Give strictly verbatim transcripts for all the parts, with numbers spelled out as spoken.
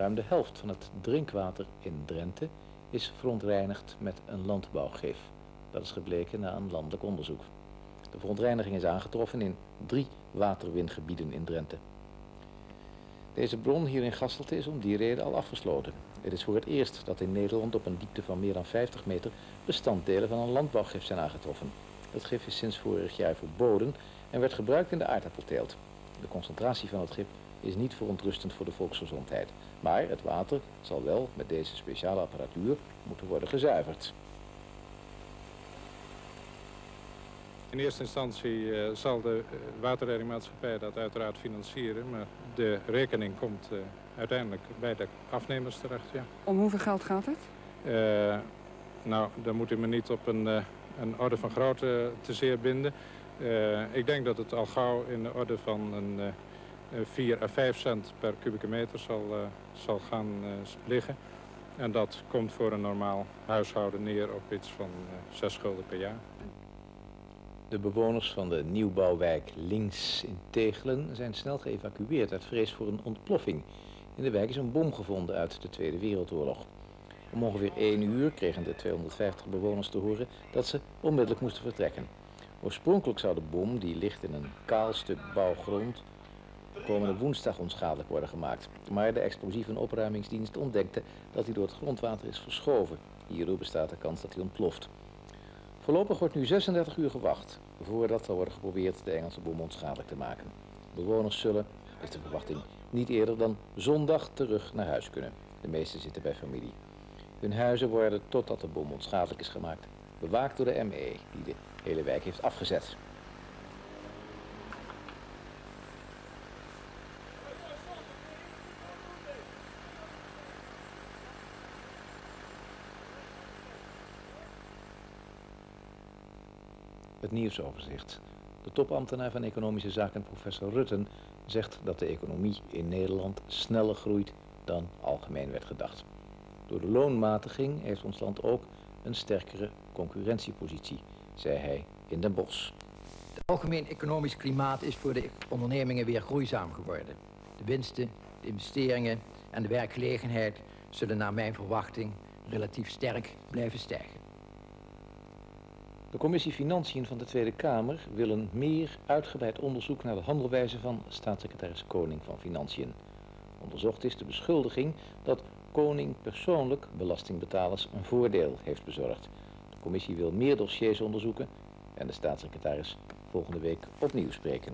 ruim de helft van het drinkwater in Drenthe is verontreinigd met een landbouwgif. Dat is gebleken na een landelijk onderzoek. De verontreiniging is aangetroffen in drie waterwingebieden in Drenthe. Deze bron hier in Gasselte is om die reden al afgesloten. Het is voor het eerst dat in Nederland op een diepte van meer dan vijftig meter bestanddelen van een landbouwgif zijn aangetroffen. Het gif is sinds vorig jaar verboden en werd gebruikt in de aardappelteelt. De concentratie van het gif is niet verontrustend voor de volksgezondheid, maar het water zal wel met deze speciale apparatuur moeten worden gezuiverd. In eerste instantie uh, zal de uh, waterleidingmaatschappij dat uiteraard financieren, maar de rekening komt uh, uiteindelijk bij de afnemers terecht. Ja. Om hoeveel geld gaat het? Uh, nou, dan moet u me niet op een, uh, een orde van grootte te zeer binden. Uh, ik denk dat het al gauw in de orde van een uh, vier à vijf cent per kubieke meter zal, uh, zal gaan uh, liggen. En dat komt voor een normaal huishouden neer op iets van uh, zes gulden per jaar. De bewoners van de nieuwbouwwijk Links in Tegelen zijn snel geëvacueerd uit vrees voor een ontploffing. In de wijk is een bom gevonden uit de Tweede Wereldoorlog. Om ongeveer één uur kregen de tweehonderdvijftig bewoners te horen dat ze onmiddellijk moesten vertrekken. Oorspronkelijk zou de bom, die ligt in een kaal stuk bouwgrond, komende woensdag onschadelijk worden gemaakt. Maar de explosieve opruimingsdienst ontdekte dat hij door het grondwater is verschoven. Hierdoor bestaat de kans dat hij ontploft. Voorlopig wordt nu zesendertig uur gewacht voordat er wordt geprobeerd de Engelse bom onschadelijk te maken. Bewoners zullen, is de verwachting, niet eerder dan zondag terug naar huis kunnen. De meesten zitten bij familie. Hun huizen worden, totdat de bom onschadelijk is gemaakt, bewaakt door de M E, die de hele wijk heeft afgezet. Het nieuwsoverzicht. De topambtenaar van Economische Zaken, professor Rutten, zegt dat de economie in Nederland sneller groeit dan algemeen werd gedacht. Door de loonmatiging heeft ons land ook een sterkere concurrentiepositie, zei hij in Den Bosch. Het algemeen economisch klimaat is voor de ondernemingen weer groeizaam geworden. De winsten, de investeringen en de werkgelegenheid zullen naar mijn verwachting relatief sterk blijven stijgen. De commissie Financiën van de Tweede Kamer wil een meer uitgebreid onderzoek naar de handelwijze van staatssecretaris Koning van Financiën. Onderzocht is de beschuldiging dat Koning persoonlijk belastingbetalers een voordeel heeft bezorgd. De commissie wil meer dossiers onderzoeken en de staatssecretaris volgende week opnieuw spreken.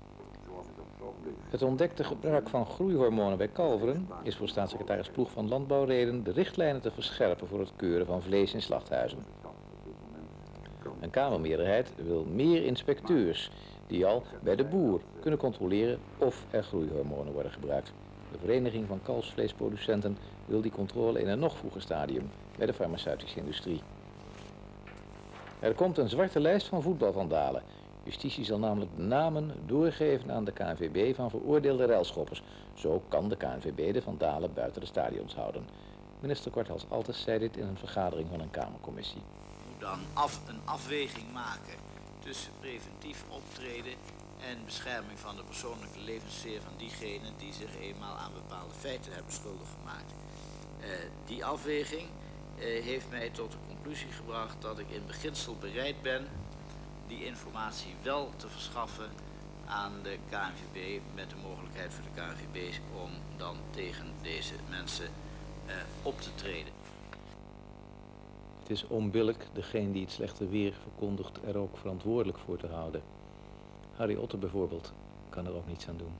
Het ontdekte gebruik van groeihormonen bij kalveren is voor staatssecretaris Ploeg van Landbouw reden de richtlijnen te verscherpen voor het keuren van vlees in slachthuizen. Een Kamermeerderheid wil meer inspecteurs die al bij de boer kunnen controleren of er groeihormonen worden gebruikt. De Vereniging van Kalfsvleesproducenten wil die controle in een nog vroeger stadium bij de farmaceutische industrie. Er komt een zwarte lijst van voetbalvandalen. Justitie zal namelijk de namen doorgeven aan de K N V B van veroordeelde relschoppers. Zo kan de K N V B de vandalen buiten de stadions houden. Minister Korthals-Altes zei dit in een vergadering van een Kamercommissie. Dan af, een afweging maken tussen preventief optreden en bescherming van de persoonlijke levenssfeer van diegenen die zich eenmaal aan bepaalde feiten hebben schuldig gemaakt. Uh, die afweging uh, heeft mij tot de conclusie gebracht dat ik in beginsel bereid ben die informatie wel te verschaffen aan de K N V B met de mogelijkheid voor de K N V B om dan tegen deze mensen uh, op te treden. Het is onbillijk degene die het slechte weer verkondigt er ook verantwoordelijk voor te houden. Harry Otter bijvoorbeeld kan er ook niets aan doen.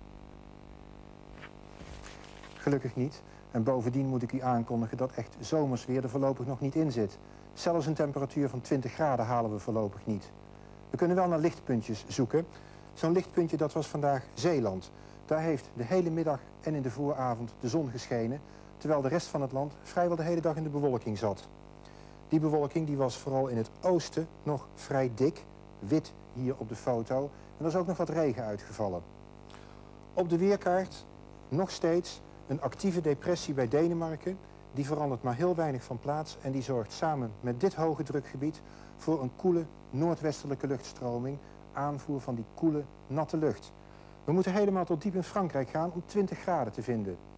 Gelukkig niet. En bovendien moet ik u aankondigen dat echt zomersweer er voorlopig nog niet in zit. Zelfs een temperatuur van twintig graden halen we voorlopig niet. We kunnen wel naar lichtpuntjes zoeken. Zo'n lichtpuntje dat was vandaag Zeeland. Daar heeft de hele middag en in de vooravond de zon geschenen, terwijl de rest van het land vrijwel de hele dag in de bewolking zat. Die bewolking die was vooral in het oosten nog vrij dik, wit hier op de foto. En er is ook nog wat regen uitgevallen. Op de weerkaart nog steeds een actieve depressie bij Denemarken. Die verandert maar heel weinig van plaats en die zorgt samen met dit hoge drukgebied voor een koele noordwestelijke luchtstroming, aanvoer van die koele, natte lucht. We moeten helemaal tot diep in Frankrijk gaan om twintig graden te vinden.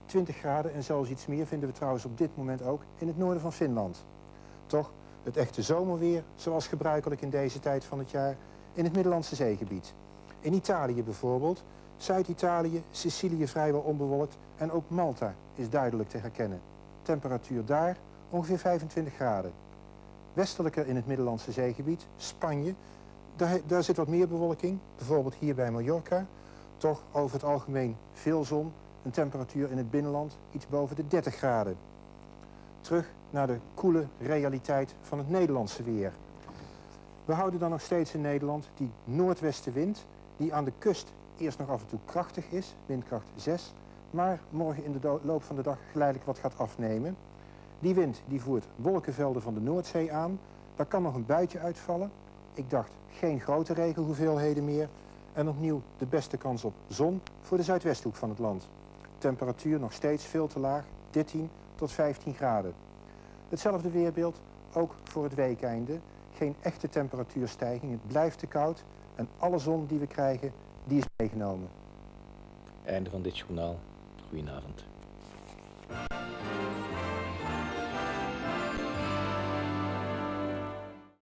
twintig graden en zelfs iets meer vinden we trouwens op dit moment ook in het noorden van Finland. Toch het echte zomerweer, zoals gebruikelijk in deze tijd van het jaar, in het Middellandse Zeegebied. In Italië bijvoorbeeld, Zuid-Italië, Sicilië vrijwel onbewolkt en ook Malta is duidelijk te herkennen. Temperatuur daar ongeveer vijfentwintig graden. Westelijker in het Middellandse Zeegebied, Spanje, daar, daar zit wat meer bewolking, bijvoorbeeld hier bij Mallorca. Toch over het algemeen veel zon, een temperatuur in het binnenland iets boven de dertig graden. Terug naar de koele realiteit van het Nederlandse weer. We houden dan nog steeds in Nederland die noordwestenwind, die aan de kust eerst nog af en toe krachtig is, windkracht zes, maar morgen in de loop van de dag geleidelijk wat gaat afnemen. Die wind die voert wolkenvelden van de Noordzee aan, daar kan nog een buitje uitvallen. Ik dacht geen grote regenhoeveelheden meer en opnieuw de beste kans op zon voor de zuidwesthoek van het land. Temperatuur nog steeds veel te laag, dertien tot vijftien graden. Hetzelfde weerbeeld ook voor het weekeinde. Geen echte temperatuurstijging, het blijft te koud en alle zon die we krijgen, die is meegenomen. Einde van dit journaal. Goedenavond.